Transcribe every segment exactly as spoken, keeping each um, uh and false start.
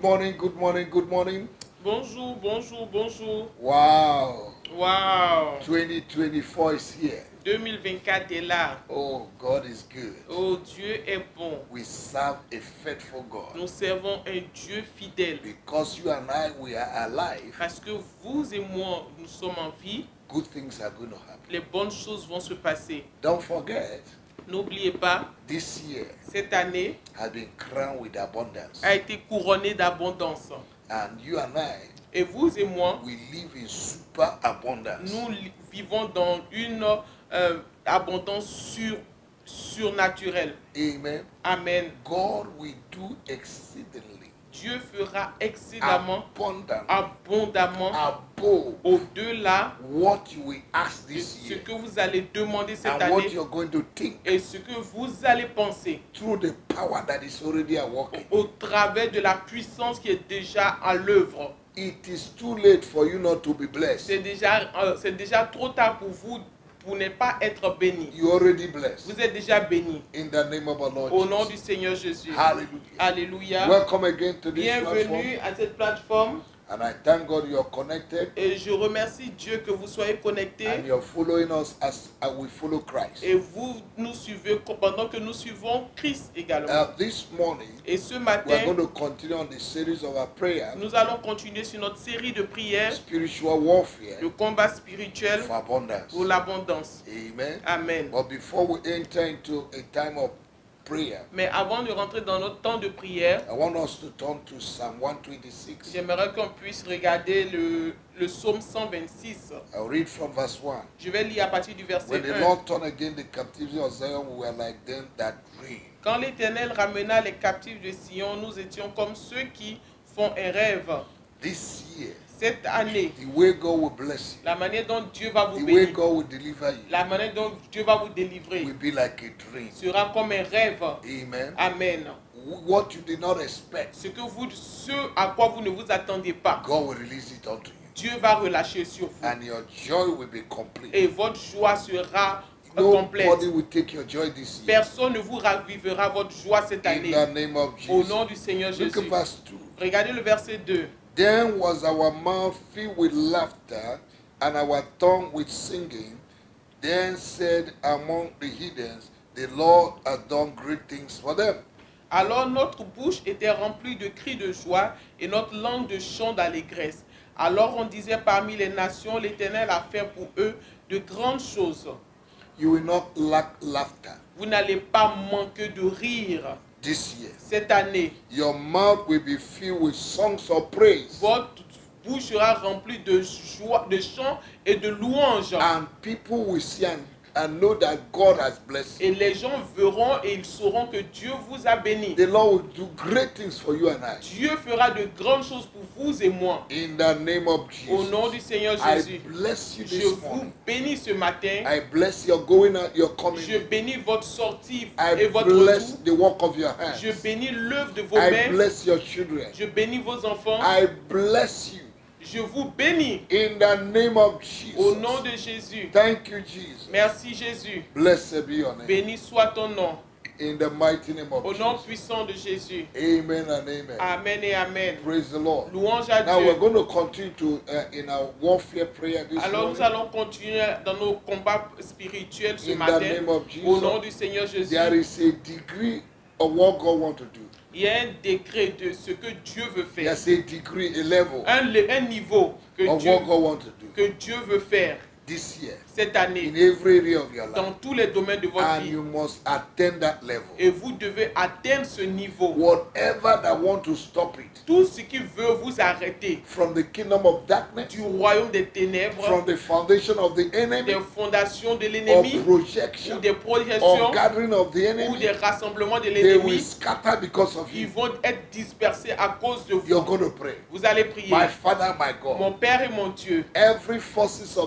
morning, good morning, good morning. Bonjour, bonjour, bonjour. Wow. Wow. twenty twenty-four is here. deux mille vingt-quatre est là. Oh, God is good. Oh, Dieu est bon. We serve a faithful God. Nous servons un Dieu fidèle. Because you and I, we are alive, Parce que vous et moi, nous sommes en vie, good things are going to happen. les bonnes choses vont se passer. Don't forget, N'oubliez pas, this year cette année has been crowned with abundance. a été couronnée d'abondance. And you and I, Et vous et moi, we live in super abundance. nous li- vivons dans une euh, abondance sur, surnaturelle. Amen. Amen. God will do exceedingly, Dieu fera excellemment, abundant, abondamment, above au-delà what you will ask de this ce year que vous allez demander cette and what année you're going to think et ce que vous allez penser through the power that is already at work. au travers de la puissance qui est déjà à l'œuvre. It is too late for you not to be blessed. C'est déjà, euh, c'est déjà trop tard pour vous pour ne pas être béni. You're already blessed. Vous êtes déjà béni. In the name of our Lord Au nom du Jesus. Seigneur Jésus. Hallelujah. Alléluia. Welcome again to this platform. Bienvenue à cette plateforme. And I thank God you're connected Et je remercie Dieu que vous soyez connectés. and you're following us as uh, we follow Christ. Et vous nous suivez pendant que nous suivons Christ également. Uh, this morning, Et ce we are matin, going to continue on the series of our prayer, nous allons continuer sur notre série de prières, spiritual warfare le combat spirituel for abundance. pour l'abondance. Amen. Amen. But before we enter into a time of prayer, Mais avant de rentrer dans notre temps de prière, I want us to turn to Psalm one twenty-six. j'aimerais qu'on puisse regarder le, le psaume cent vingt-six. I'll read from verse one. Je vais lire à partir du verset When the un. Lord turned again the captivity of Zion, we were like them that dream. Quand l'Éternel ramena les captifs de Sion, nous étions comme ceux qui font un rêve. This year, Cette année, the way God will bless you, la manière dont Dieu va vous the way bénir, God will deliver you, la manière dont Dieu va vous délivrer, will be like a dream. sera comme un rêve. Amen. Amen. What you did not expect, Ce que vous, ce à quoi vous ne vous attendiez pas, God will release it unto you. Dieu va relâcher sur vous. And your joy will be complete. Et votre joie sera euh, complète. Nobody will take your joy this year. Personne ne vous ravivera votre joie cette In année. the name of Au Jesus. nom du Seigneur Look Jésus. at verse two. Regardez le verset deux. Then was our mouth filled with laughter, and our tongue with singing. Then said among the heathens, the Lord has done great things for them. Alors notre bouche était remplie de cris de joie et notre langue de chants d'allégresse. Alors on disait parmi les nations, l'Éternel a fait pour eux de grandes choses. You will not lack laughter Vous n'allez pas manquer de rire this year. cette année. Your mouth will be filled with songs of praise, Votre bouche sera remplie de joie, de chants et de louanges. and people will see and, and know that God has blessed you. Et les gens verront et ils sauront que Dieu vous a béni. The Lord will do great things for you and I. Dieu fera de grandes choses pour vous et moi. In the name of Au nom Jesus, du Seigneur I Jésus, bless you je this vous morning. bénis ce matin. I bless your going out, your coming. Je bénis votre sortie I et votre bless retour. the work of your Je hands. bénis l'œuvre de vos I mains. bless your children. Je bénis vos enfants. I bless you Je vous bénis in the name of au nom Jesus. de Jésus. Thank you, Jesus. Merci Jésus. Blessed be your name. Béni soit ton nom. In the mighty name of Au nom Jesus. puissant de Jésus. Amen and amen. Amen et Amen. Praise the Lord. Louange à Now we're Dieu. going to continue to uh, in our warfare prayer this Alors nous morning. allons continuer dans nos combats spirituels ce In the matin. name of Au nom Jesus, du Seigneur Jésus. there is a degree of what God wants to do. Il y a un décret de ce que Dieu veut faire. There's a degree, a level Un, le- un niveau que of Dieu, what God wants to do que Dieu veut faire this year cette année in every area of your life. dans tous les domaines de votre And vie. you must attain that level. Et vous devez atteindre ce niveau. Whatever that want to stop it Tout ce qui veut vous arrêter from the kingdom of darkness, du royaume des ténèbres, from the foundation of the enemy, des fondations de or l'ennemi, projection, ou des or projections, gathering of the ou enemy, des rassemblements de they will l'ennemi, scatter because of ils you. vont être dispersés à cause de You're vous. going to pray. Vous allez prier. My Father, my God, Mon Père et mon Dieu, every forces of darkness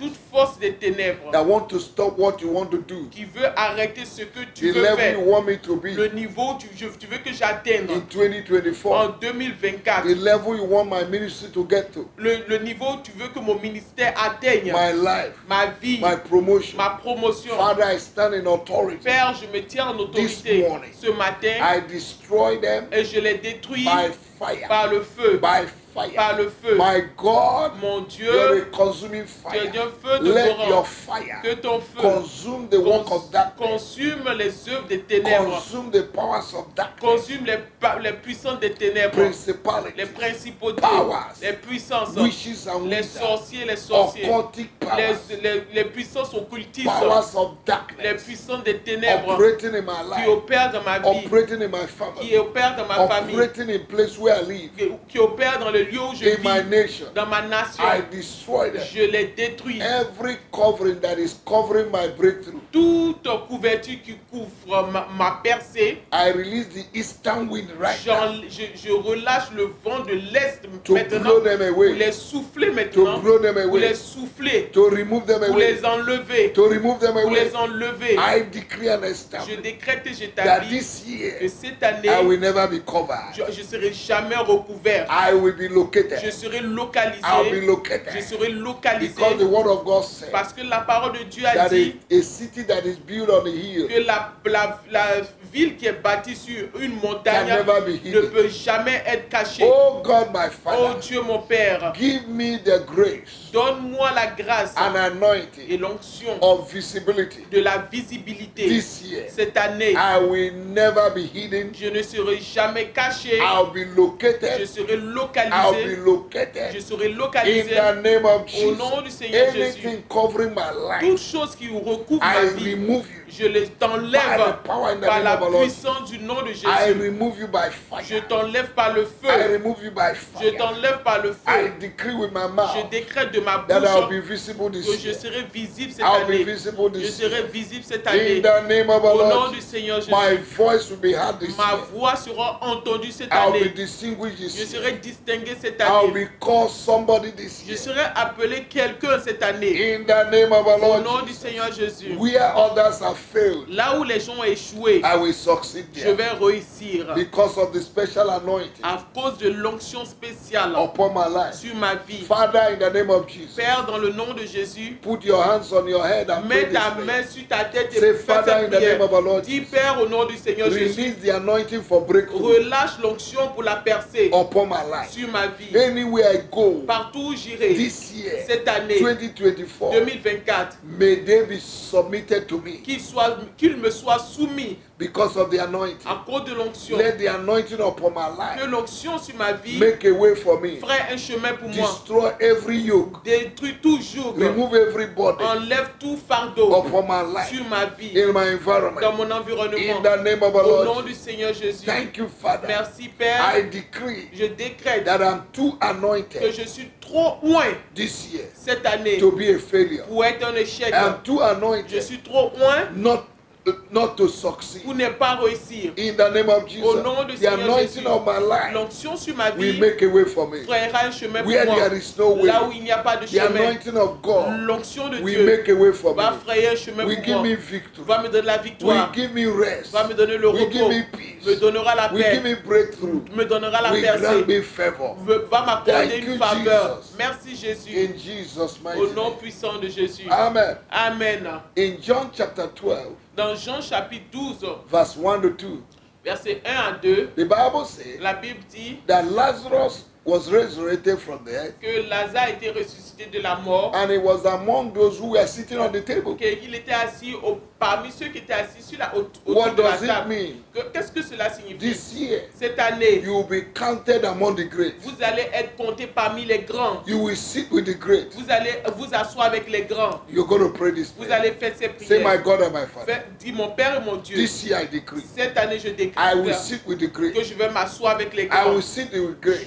toute force des ténèbres that want to stop what you want to do, qui veut arrêter ce que tu the veux level faire, you want me to be le niveau que tu, je- tu veux que j'atteigne in twenty twenty-four, en deux mille vingt-quatre, the level you want my ministry to get to, le, le niveau où tu veux que mon ministère atteigne, my life, ma vie, my promotion. ma promotion. Father, I stand in authority. Père, je me tiens en autorité This morning, ce matin I destroy them et je les détruis by fire. par le feu, By par fire. le feu. My God, Mon you're Dieu, a consuming tu es fire. un feu de Let torrent. your fire Que ton feu consume the work cons- of darkness. consume les œuvres des ténèbres, Consume the powers of darkness. consume les, pa- les puissances des ténèbres, les Principalities, principautés, powers, les puissances, wishes and les wizards, sorciers, les sorciers, occultic powers, les, les, les puissances occultistes, powers of les darkness puissances des ténèbres operating in my qui life, opèrent dans ma vie, operating in my qui family, opèrent dans ma famille, operating in place where I live, qui, qui opèrent dans le lieu où je in my vis, nation. dans ma nation. I destroy them. Je les détruis. Every covering that is covering my breakthrough, Toute couverture qui couvre ma, ma percée, I release the eastern wind right now j'en- je, je relâche le vent de l'Est to maintenant blow them pour away, les souffler to maintenant, blow them pour les away, souffler, to remove them pour away, les enlever, to remove them pour away. les enlever. I decree and Je establish décrète et that j'établis this que year cette année, I will never be covered. je ne serai jamais recouvert. I will be Je located. serai I'll be localisé. Je located. serai localisé Because the word of God said parce que la parole de Dieu a that dit a, a city that is built on a hill que la, la, la ville qui est bâtie sur une montagne can never be ne hidden. peut jamais être cachée. Oh God, my Oh Father, Dieu mon Père, give me the grace donne-moi la grâce and et anointing l'onction of visibility de la visibilité. this year. Cette année, I will never be hidden. je ne serai jamais caché, I'll be je located. serai I'll be localisé, je located. serai In localisé the name of au Jesus. nom du Seigneur Jésus. Anything covering my Toute life, chose qui recouvre ma I vie, remove you. je les By the t'enlève power in the par name la of our Lord. puissance du nom de I Jésus. remove you by Je fire. t'enlève par le I feu. remove you by Je fire. t'enlève par le I feu. decree with my Je mouth décrète de ma that I'll bouche be visible que this je year. serai visible cette I'll be année. visible Je this serai year. visible cette In année. the name of our Au nom Lord, du Seigneur my Jésus. voice will be heard this Ma year. voix sera entendue cette I'll be année. distinguished Je this year. serai distingué cette I'll année. be called somebody this Je year. serai appelé quelqu'un cette année. In the name of our Au Lord nom du Jesus. Seigneur Jésus. Where others have failed, Là où les gens ont échoué, I will succeed je there vais réussir. because of the special anointing À cause de l'onction spéciale upon my life. sur ma vie. Father, in the name of Jesus, Père, dans le nom de Jésus, put your hands on your head and pray mets ta this main prayer. sur ta tête et Say, fais Father, in cette the name prière. of our Lord Dis, Jesus, Père, au nom du Seigneur Jésus, release the anointing for breakthrough relâche l'onction pour la percée upon my life. sur ma vie. Anywhere I go Partout où j'irai this year, cette année twenty twenty-four, deux mille vingt-quatre, may they be submitted to me qu'il soit, qu'il me soit soumis because of the anointing. à cause de l'onction. Let the anointing upon my Que life l'onction sur ma vie make a way for me. ferait un chemin pour moi. Destroy every yoke. Détruis toujours, Remove every body enlève tout fardeau upon my life, sur ma vie, in my dans environment. mon In environnement. the name of our Au nom Lord du Jesus. Seigneur Jésus. Thank you, Father. Merci Père. I decree Je décrète that I'm too que anointed je suis trop loin this year cette année to be a failure. pour être un échec. I'm too Je anointed suis trop loin not, not to succeed. pour ne pas réussir. In the name of Au Jesus, nom du the Seigneur anointing Jésus, of my life l'onction sur ma will vie make a way for me. fera un chemin pour Where moi. there is no way, Là où il n'y a pas de the chemin, anointing of God l'onction de will Dieu make a way for me. va frayer un chemin Will pour give moi. me victory. Va me donner la Will victoire. give me rest. Va me donner le Will give repos. me peace. Me donnera la Will give paix. me breakthrough. Me donnera la Will grant percée. me favor. Me- Va m'accorder Thank you, une faveur. Jesus. Merci Jésus. In Jesus' mighty Au nom name. puissant de Jésus. Amen. Amen. In John chapter twelve, Dans Jean chapitre douze, verse one to two, versets un à deux, the Bible says la Bible dit that Lazarus was resurrected from the dead, que Lazare a été ressuscité de la mort, and he was among those who were sitting on the table. qu'il était assis au- parmi ceux qui étaient assis sur la, au- What autour de la does it table. mean? Que- Qu'est-ce que cela signifie? This year, Cette année, you will be counted among the great. vous allez être compté parmi les grands. You will sit with the great. Vous allez vous asseoir avec les grands. You're going to pray this Vous prayer. allez faire ces Say, my prières. God and my Father, Fais- Dis mon Père et mon Dieu. this year I decree, Cette année, je I déclare will sit with the que great. je vais m'asseoir avec les I grands. will sit with the great. Je vais m'asseoir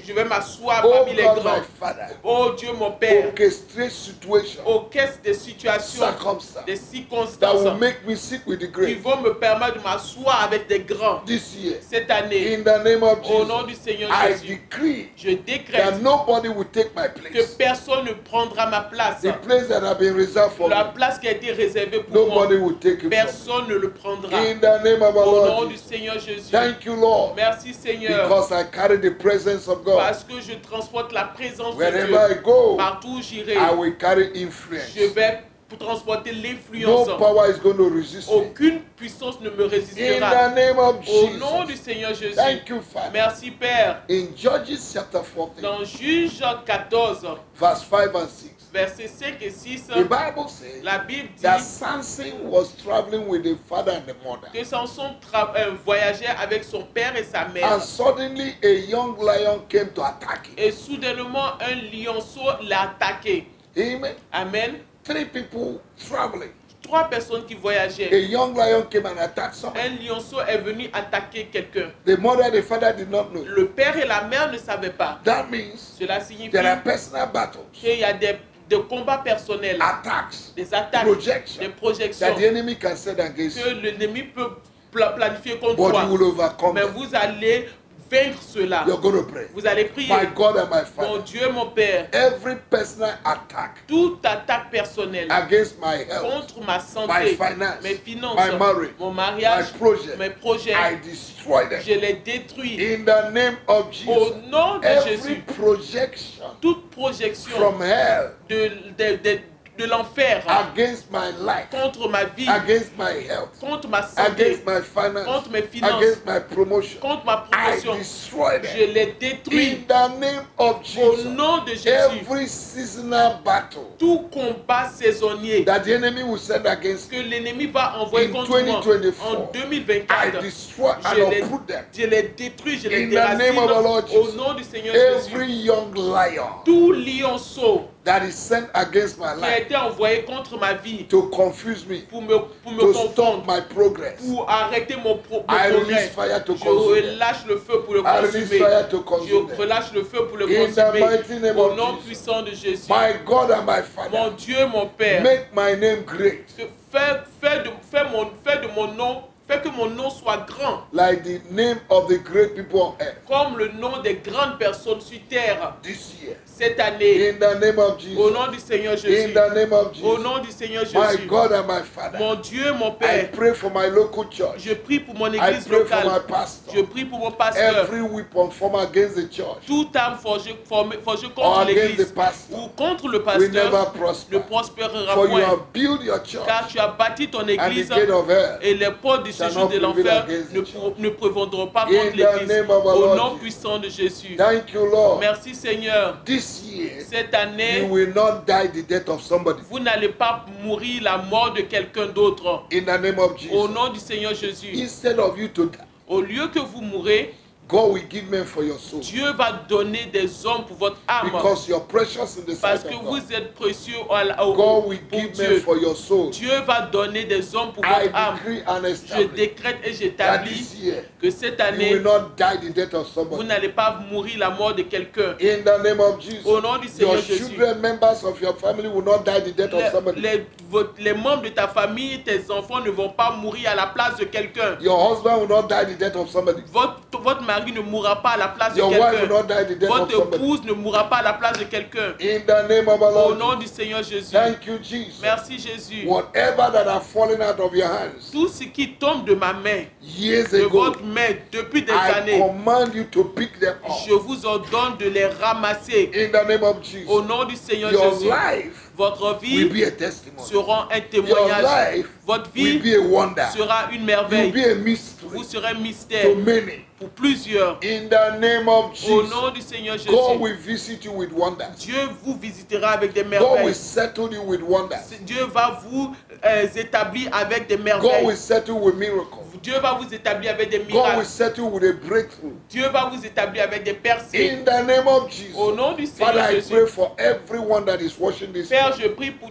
m'asseoir Oh parmi les God, grands. my Father, Oh Dieu mon Père, orchestrate situation, orchestre des situations, circumstance des that circonstances will make me sit with the qui great vont me permettre de m'asseoir avec des grands this year. cette année. In the name of Au nom du Jesus, Seigneur I Jésus, decree je that décrète nobody will take my que place. personne ne prendra ma place. The place that has been reserved for La me, place qui a été réservée pour moi, nobody will take it from personne ne le prendra. me. In the name of our Au nom Lord du Jesus. Seigneur Jésus. Thank you, Lord, Merci Seigneur, because I carry the presence of God. parce que je transporte la présence de Wherever Dieu. I go, Partout où j'irai, I will carry influence. je vais transporter l'influence. No power is going to resist me. Aucune puissance ne me In résistera. the name of Au nom du Jesus. Seigneur Jésus. Thank you, Father. Merci Père. In Judges chapter fourteen, Dans Juge quatorze, verse five and six, versets cinq et six, the Bible says la Bible that dit Samson was traveling with the father and the mother. que Samson tra- euh, voyageait avec son père et sa mère. And suddenly a young lion came to attack him. Et soudainement, un lionceau l'a attaqué. Amen. Amen. Three people traveling. Trois personnes qui A voyageaient. young lion came and attacked someone. Un lionceau est venu attaquer quelqu'un. The mother and the father did not know. Le père et la mère ne savaient pas. That means Cela signifie there are personal battles, qu'il y a des, des combats personnels, attacks, des attaques, projections des projections that the enemy can set against que you. l'ennemi peut pla- planifier contre But toi. you will overcome Mais them. vous allez vaincre cela. You're going to pray. Vous allez prier. My God and my Mon Father, Dieu, mon Père, every personal attack toute attaque personnelle against my health, contre ma my santé, finance, mes finances, my marriage, mon mariage, my project, mes projets, I destroy them. je les détruis. In the name of Au Jesus, nom de every Jésus, projection toute projection from hell de, de, de, de l'enfer against my life, contre ma vie, against my health, contre ma santé, against my finance, contre mes finances, against my promotion, contre ma I promotion, destroy je them. les détruis. In the name of Au Jesus, nom de Jésus, every seasonal battle tout combat saisonnier that the enemy will send against que me, l'ennemi va envoyer In contre moi twenty twenty-four, en deux mille I vingt-quatre, destroy je and les, uproot them. je les détruis, je les In the name déracine of our Lord au Jesus. nom du Seigneur Every Jésus. young lion Tout lionceau that is sent against my qui a life été envoyé contre ma vie to confuse me, pour me, pour me to stop confondre, my progress, pour arrêter mon, pro, mon I progrès, release fire to je consume them. relâche le feu pour le I release consumer. fire to consume Je them. relâche le feu pour le In the mighty consumer. name Au of nom Jesus. puissant de Jésus. My God and my Mon Father, Dieu, mon Père, make my name great, fais, fais, de, fais, mon, fais de mon nom, fais que mon nom soit grand, like the name of the great people on earth comme le nom des grandes personnes sur terre this year. cette année. In the name of Au Jesus. nom du Seigneur In Jésus. the name of Au Jesus. nom du Seigneur My Jésus. God and my Father, Mon Dieu, mon I Père, pray for my local church. je prie pour mon I église pray for my locale. Je pastor. prie pour mon pasteur. Every weapon formed against the church Toute âme forgée, formée- forgée or contre against l'église the pastor ou contre le will never pasteur ne prosper. prospérera For you point. have built your church, Car tu as bâti ton and the église gate of hell et les portes du shall séjour not de prevail l'enfer against the ne, church. pour- ne prévaudront pas In contre the l'église. name of our Au Lord nom Jesus. puissant de Jésus. Thank you, Lord. Merci Seigneur. This year, Cette you année, will not die the death of somebody. vous n'allez pas mourir la mort de quelqu'un d'autre. In the name of Au Jesus. nom du Seigneur Jésus. Instead of you to die, Au lieu que vous mourrez, God will give men for your soul. Dieu va donner des hommes pour votre âme. Because you're precious in the Parce sight que of God. vous êtes précieux au, au, God will pour give men Dieu. for your soul. Dieu va donner des hommes pour I votre âme. decree and Je establish décrète et that j'établis this year que cette you année, will not die the death of vous somebody. n'allez pas mourir la mort de quelqu'un. In the name of Jesus, Au nom du Seigneur your Jésus. children, members of your family will not die the death of Les, somebody. les, votre- les membres de ta famille, tes enfants ne vont pas mourir à la place de quelqu'un. Your husband will not die the death of somebody. Votre, votre mari ne mourra pas à la place de Your wife will quelqu'un. not die the death of Votre somebody. épouse ne mourra pas à la place de quelqu'un. In the name of our Au Lord nom Jesus. du Seigneur Jésus. Thank you, Jesus. Merci Jésus. Whatever that have fallen out of your hands Tout ce qui tombe de ma main, years de ago, votre main, depuis des I années, command you to pick them je up. vous ordonne de les ramasser. In the name of Au Jesus, nom du Seigneur your Jésus. life Votre will vie be a testimony. sera un Your témoignage. life Votre will vie be a wonder. sera une You'll merveille. be a mystery Vous serez un to mystère many. pour plusieurs. In the name of Au Jesus, nom du Seigneur God Jésus. will visit you with wonders. Dieu vous visitera avec des God will merveilles. settle you with wonders. Dieu va vous euh, établir avec des God merveilles. will settle with miracles. Dieu va vous établir avec des God will miracles. settle with a breakthrough. Dieu va vous établir avec des percées. In the name of Au Jesus, nom du Father, Seigneur I Jésus. pray for everyone that is watching this. Père, je prie pour tous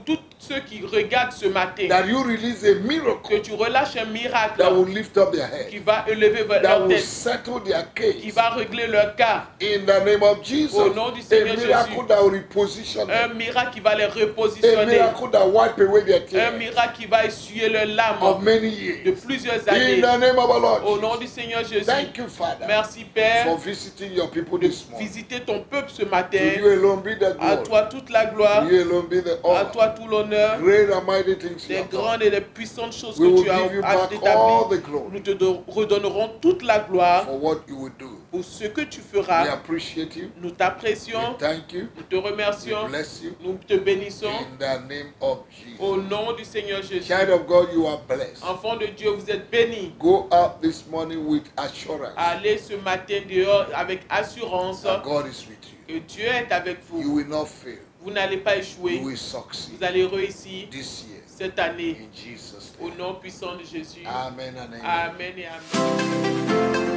ceux qui regardent ce matin, that you release a que miracle tu relâches un miracle that will lift up their qui head, va élever that leur will tête, settle their qui case. va régler leur cas. In the name of Jesus, Au nom du a Seigneur miracle Jésus. that will reposition Un them, miracle qui va les a repositionner. miracle that wipe away their Un tears miracle qui va essuyer leurs of larmes many de years. plusieurs In années. the name of our Au Lord nom Jesus. du Seigneur Jésus. Thank you, Father, Merci Père for visiting your people de this morning. visiter ton peuple ce To matin. you alone be the À glory. toi toute la gloire. To you alone be the À honor. toi tout l'honneur. Great and mighty things you Les have done. grandes et les puissantes choses We que will tu as give you as back all établies. the glory Nous te do- redonnerons toute la gloire for what you will do. pour ce que tu We feras. appreciate you. Nous We t'apprécions. thank you. Nous te We remercions. bless you. Nous te bénissons. In the name of Au Jesus. nom du Seigneur Jésus. Child of God, you are blessed. Enfants de Dieu, vous êtes bénis. Go out this morning with assurance Allez ce matin dehors avec assurance that God is with you. que Dieu est avec You vous. will not fail. Vous n'allez pas You échouer. will succeed Vous allez réussir this year. cette année. In Jesus' Au name. nom puissant de Jésus. Amen and amen. Amen et amen.